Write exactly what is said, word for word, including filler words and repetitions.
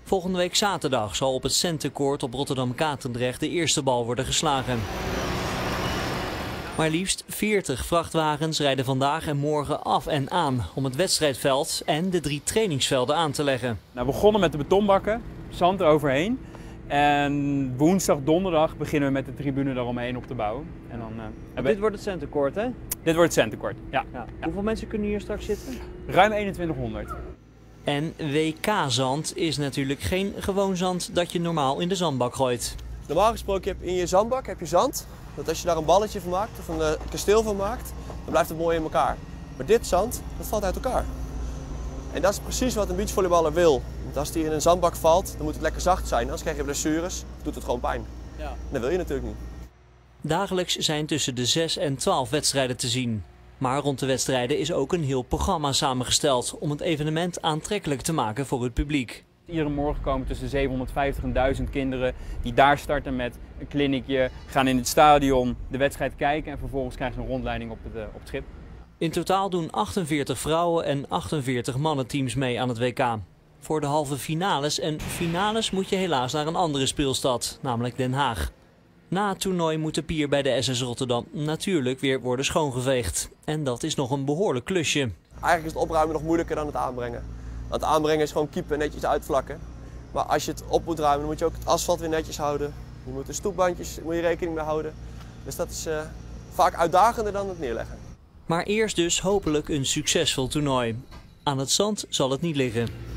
Volgende week zaterdag zal op het Centercourt op Rotterdam-Katendrecht de eerste bal worden geslagen. Maar liefst veertig vrachtwagens rijden vandaag en morgen af en aan om het wedstrijdveld en de drie trainingsvelden aan te leggen. Nou, we begonnen met de betonbakken, zand eroverheen. En woensdag, donderdag beginnen we met de tribune daaromheen op te bouwen. En dan, uh, hebben... Dit wordt het Centercourt, hè? Dit wordt het Centercourt, ja. Ja. ja. Hoeveel mensen kunnen hier straks zitten? Ruim eenentwintighonderd. En W K-zand is natuurlijk geen gewoon zand dat je normaal in de zandbak gooit. Normaal gesproken heb je in je zandbak heb je zand. Dat als je daar een balletje van maakt of een uh, kasteel van maakt, dan blijft het mooi in elkaar. Maar dit zand, dat valt uit elkaar. En dat is precies wat een beachvolleyballer wil. Want als die in een zandbak valt, dan moet het lekker zacht zijn. Anders krijg je blessures, doet het gewoon pijn. Ja. En dat wil je natuurlijk niet. Dagelijks zijn tussen de zes en twaalf wedstrijden te zien. Maar rond de wedstrijden is ook een heel programma samengesteld om het evenement aantrekkelijk te maken voor het publiek. Iedere morgen komen tussen zevenhonderdvijftig en duizend kinderen die daar starten met een kliniekje, gaan in het stadion de wedstrijd kijken en vervolgens krijgen ze een rondleiding op het, uh, op het schip. In totaal doen achtenveertig vrouwen en achtenveertig mannenteams mee aan het W K. Voor de halve finales en finales moet je helaas naar een andere speelstad, namelijk Den Haag. Na het toernooi moet de pier bij de S S Rotterdam natuurlijk weer worden schoongeveegd. En dat is nog een behoorlijk klusje. Eigenlijk is het opruimen nog moeilijker dan het aanbrengen. Want het aanbrengen is gewoon kiepen en netjes uitvlakken. Maar als je het op moet ruimen, dan moet je ook het asfalt weer netjes houden. Je moet de stoepbandjes moet je rekening mee houden. Dus dat is uh, vaak uitdagender dan het neerleggen. Maar eerst dus hopelijk een succesvol toernooi. Aan het zand zal het niet liggen.